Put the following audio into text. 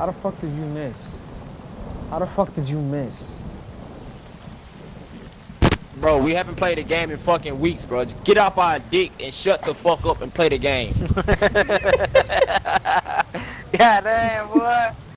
How the fuck did you miss? How the fuck did you miss? Bro, we haven't played a game in fucking weeks, bro. Just get off our dick and shut the fuck up and play the game. God damn, boy.